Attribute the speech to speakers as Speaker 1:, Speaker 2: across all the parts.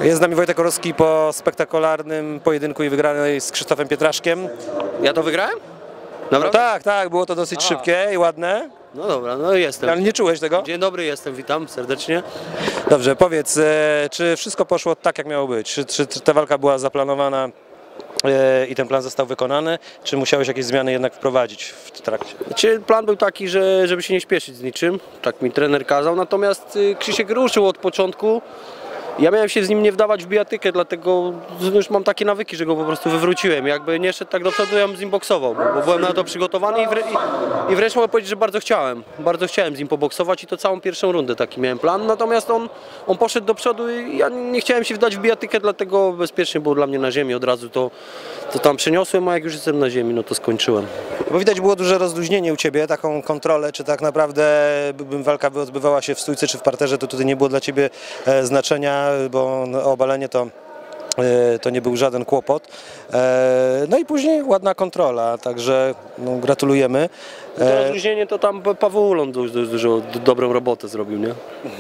Speaker 1: Jest z nami Wojtek Orowski po spektakularnym pojedynku i wygranej z Krzysztofem Pietraszkiem.
Speaker 2: Ja to wygrałem?
Speaker 1: No tak, tak, było to dosyć szybkie i ładne.
Speaker 2: No dobra, no jestem.
Speaker 1: Ale nie czułeś tego?
Speaker 2: Dzień dobry, jestem, witam serdecznie.
Speaker 1: Dobrze, powiedz, czy wszystko poszło tak, jak miało być? Czy ta walka była zaplanowana i ten plan został wykonany, czy musiałeś jakieś zmiany jednak wprowadzić w trakcie?
Speaker 2: Znaczy, plan był taki, żeby się nie śpieszyć z niczym, tak mi trener kazał, natomiast Krzysiek ruszył od początku. Ja miałem się z nim nie wdawać w bijatykę, dlatego już mam takie nawyki, że go po prostu wywróciłem. Jakby nie szedł tak do przodu, ja bym z nim boksował, bo byłem na to przygotowany i wręcz mogę powiedzieć, że bardzo chciałem z nim poboksować i to całą pierwszą rundę taki miałem plan. Natomiast on poszedł do przodu i ja nie chciałem się wdać w bijatykę, dlatego bezpiecznie było dla mnie na ziemi, od razu to tam przeniosłem, a jak już jestem na ziemi, no to skończyłem.
Speaker 1: Bo widać było duże rozluźnienie u Ciebie, taką kontrolę, czy tak naprawdę walka odbywała się w stójce czy w parterze, to tutaj nie było dla Ciebie znaczenia, bo obalenie to nie był żaden kłopot. No i później ładna kontrola, także no, gratulujemy.
Speaker 2: To rozluźnienie to tam Paweł Ulon dużo dobrą robotę zrobił, nie?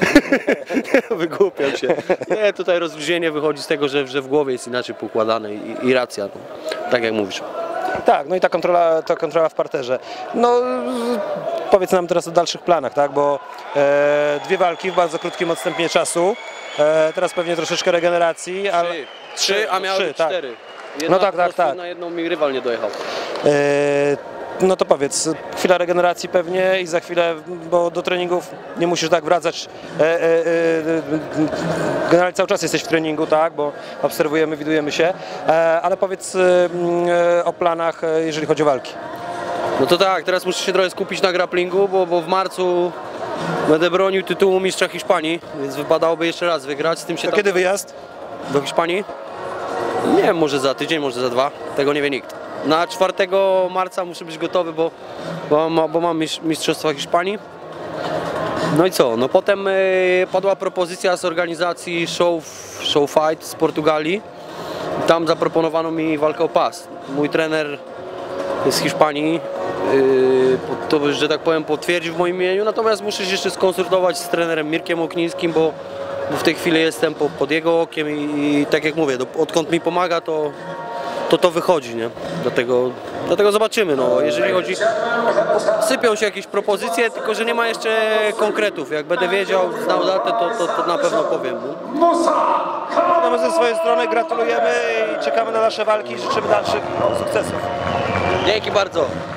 Speaker 2: Wygłupiam się. Nie, tutaj rozluźnienie wychodzi z tego, że w głowie jest inaczej poukładane i racja, no. Tak jak mówisz.
Speaker 1: Tak, no i ta kontrola w parterze. No powiedz nam teraz o dalszych planach, tak? Bo dwie walki w bardzo krótkim odstępie czasu. Teraz pewnie troszeczkę regeneracji, ale...
Speaker 2: Trzy, a miały być cztery.
Speaker 1: No tak.
Speaker 2: Na jedną mi rywal nie dojechał.
Speaker 1: No to powiedz, chwila regeneracji pewnie i za chwilę, bo do treningów nie musisz tak wracać. Generalnie cały czas jesteś w treningu, tak, bo obserwujemy, widujemy się, ale powiedz o planach, jeżeli chodzi o walki.
Speaker 2: No to tak, teraz muszę się trochę skupić na grapplingu, bo w marcu będę bronił tytułu mistrza Hiszpanii, więc wypadałoby jeszcze raz wygrać. Z tym się
Speaker 1: Kiedy wyjazd?
Speaker 2: Do Hiszpanii? Nie wiem, może za tydzień, może za dwa, tego nie wie nikt. Na 4 marca muszę być gotowy, bo mam mistrzostwa Hiszpanii. No i co? No potem padła propozycja z organizacji Show Fight z Portugalii. Tam zaproponowano mi walkę o pas. Mój trener z Hiszpanii, to, że tak powiem, potwierdził w moim imieniu, natomiast muszę się jeszcze skonsultować z trenerem Mirkiem Oknińskim, bo w tej chwili jestem pod jego okiem i tak jak mówię, odkąd mi pomaga, to wychodzi, nie? Dlatego zobaczymy, no, jeżeli chodzi, sypią się jakieś propozycje, tylko że nie ma jeszcze konkretów. Jak będę wiedział, znał datę, to na pewno powiem.
Speaker 1: No my ze swojej strony gratulujemy i czekamy na nasze walki i życzymy dalszych sukcesów.
Speaker 2: Dzięki bardzo.